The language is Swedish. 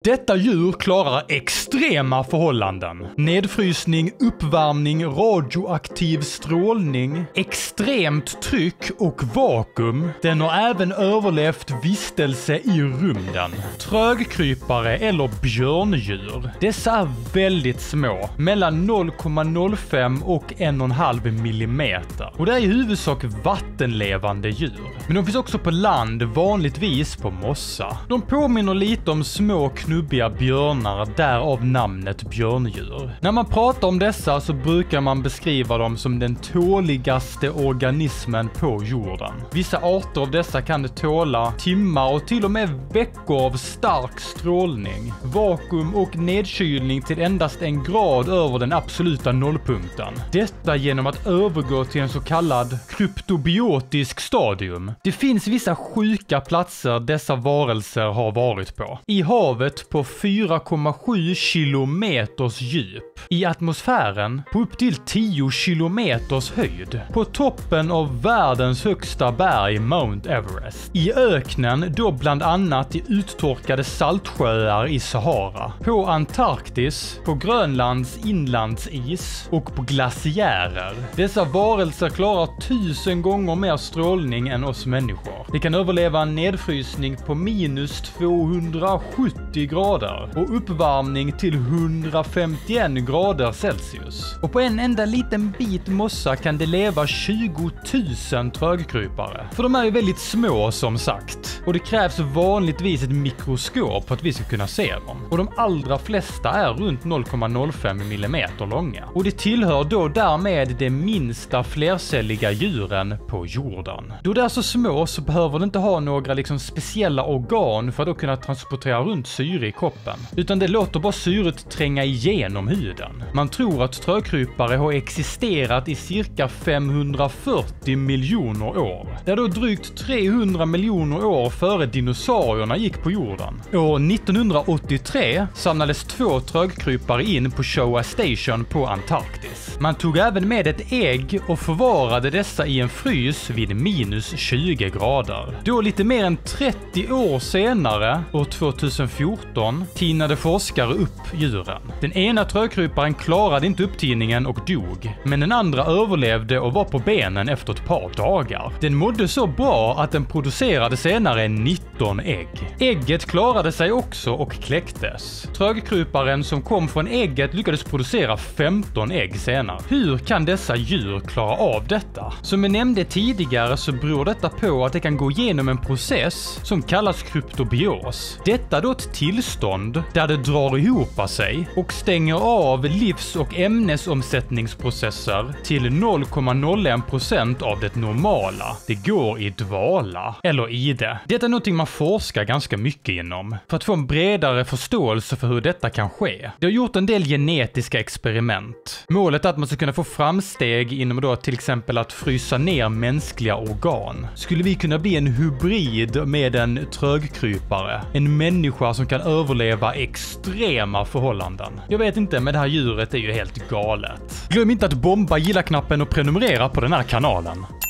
Detta djur klarar extrema förhållanden. Nedfrysning, uppvärmning, radioaktiv strålning, extremt tryck och vakuum. Den har även överlevt vistelse i rymden. Trögkrypare eller björndjur. Dessa är väldigt små, mellan 0,05 och 1,5 millimeter. Och det är i huvudsak vattenlevande djur. Men de finns också på land, vanligtvis på mossa. De påminner lite om små knubbiga björnar, därav namnet björndjur. När man pratar om dessa så brukar man beskriva dem som den tåligaste organismen på jorden. Vissa arter av dessa kan tåla timmar och till och med veckor av stark strålning, vakuum och nedkylning till endast 1 grad över den absoluta nollpunkten. Detta genom att övergå till en så kallad kryptobiotisk stadium. Det finns vissa sjuka platser dessa varelser har varit på. I havet på 4,7 kilometers djup. I atmosfären på upp till 10 kilometers höjd. På toppen av världens högsta berg, Mount Everest. I öknen, då bland annat i uttorkade saltsjöar i Sahara. På Antarktis, på Grönlands inlandsis och på glaciärer. Dessa varelser klarar 1000 gånger mer strålning än oss människor. De kan överleva en nedfrysning på minus 270 grader och uppvärmning till 151 grader Celsius. Och på en enda liten bit mossa kan det leva 20 000 trögkrypare. För de är ju väldigt små som sagt. Och det krävs vanligtvis ett mikroskop för att vi ska kunna se dem. Och de allra flesta är runt 0,05 millimeter långa. Och det tillhör då därmed de minsta flercelliga djuren på jorden. Då de är så små så behöver de inte ha några speciella organ för att då kunna transportera runt syre i kroppen. Utan det låter bara syret tränga igenom huden. Man tror att trögkrypare har existerat i cirka 540 miljoner år. Det är då drygt 300 miljoner år före dinosaurierna gick på jorden. År 1983 samlades 2 trögkrypare in på Showa Station på Antarktis. Man tog även med ett ägg och förvarade dessa i en frys vid minus 20 grader. Då lite mer än 30 år senare, år 2014, tinade forskare upp djuren. Den ena trögkryparen klarade inte upptiningen och dog, men den andra överlevde och var på benen efter ett par dagar. Den mådde så bra att den producerade senare 19 ägg. Ägget klarade sig också och kläcktes. Trögkryparen som kom från ägget lyckades producera 15 ägg senare. Hur kan dessa djur klara av detta? Som jag nämnde tidigare så beror detta på att det kan gå igenom en process som kallas kryptobios. Detta då ett tillstånd där det drar ihop sig och stänger av livs- och ämnesomsättningsprocesser till 0,01% av det normala. Det går i dvala, eller i det. Detta är någonting man forskar ganska mycket inom för att få en bredare förståelse för hur detta kan ske. Det har gjort en del genetiska experiment. Målet är att man ska kunna få framsteg inom då till exempel att frysa ner mänskliga organ. Skulle vi kunna bli en hybrid med en trögkrypare? En människa som kan överleva extrema förhållanden? Jag vet inte, men det här djuret är ju helt galet. Glöm inte att bomba gilla-knappen och prenumerera på den här kanalen.